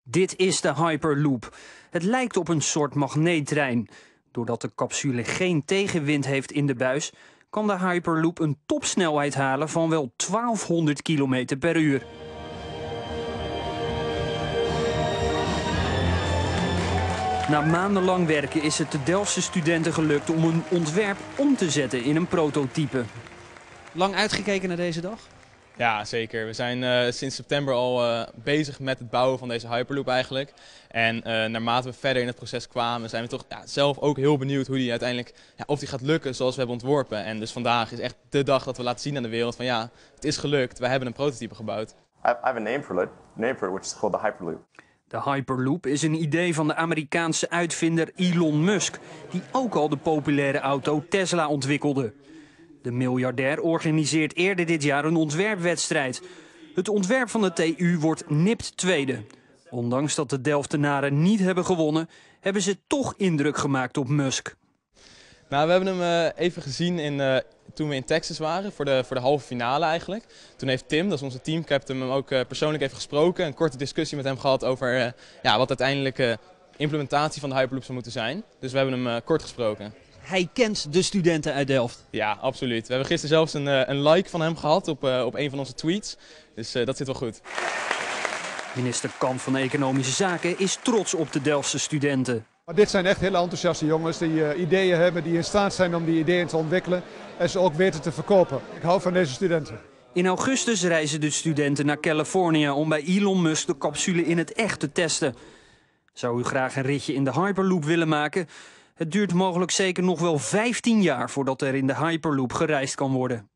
Dit is de Hyperloop. Het lijkt op een soort magneettrein. Doordat de capsule geen tegenwind heeft in de buis, kan de Hyperloop een topsnelheid halen van wel 1200 km per uur. Na maandenlang werken is het de Delftse studenten gelukt om een ontwerp om te zetten in een prototype. Lang uitgekeken naar deze dag? Ja, zeker. We zijn sinds september al bezig met het bouwen van deze Hyperloop eigenlijk. En naarmate we verder in het proces kwamen, zijn we toch zelf ook heel benieuwd hoe die uiteindelijk, of die gaat lukken zoals we hebben ontworpen. En dus vandaag is echt de dag dat we laten zien aan de wereld van ja, het is gelukt. We hebben een prototype gebouwd. I have a name for it, which is called the Hyperloop. De Hyperloop is een idee van de Amerikaanse uitvinder Elon Musk, die ook al de populaire auto Tesla ontwikkelde. De miljardair organiseert eerder dit jaar een ontwerpwedstrijd. Het ontwerp van de TU wordt nipt tweede. Ondanks dat de Delftenaren niet hebben gewonnen, hebben ze toch indruk gemaakt op Musk. Nou, we hebben hem even gezien toen we in Texas waren, voor de halve finale eigenlijk. Toen heeft Tim, dat is onze teamcaptain, hem ook persoonlijk even gesproken. Een korte discussie met hem gehad over wat uiteindelijk de implementatie van de Hyperloop zou moeten zijn. Dus we hebben hem kort gesproken. Hij kent de studenten uit Delft. Ja, absoluut. We hebben gisteren zelfs een like van hem gehad op een van onze tweets. Dus dat zit wel goed. Minister Kamp van Economische Zaken is trots op de Delftse studenten. Maar dit zijn echt hele enthousiaste jongens die ideeën hebben, die in staat zijn om die ideeën te ontwikkelen en ze ook weten te verkopen. Ik hou van deze studenten. In augustus reizen de studenten naar Californië om bij Elon Musk de capsule in het echt te testen. Zou u graag een ritje in de Hyperloop willen maken? Het duurt mogelijk zeker nog wel 15 jaar voordat er in de Hyperloop gereisd kan worden.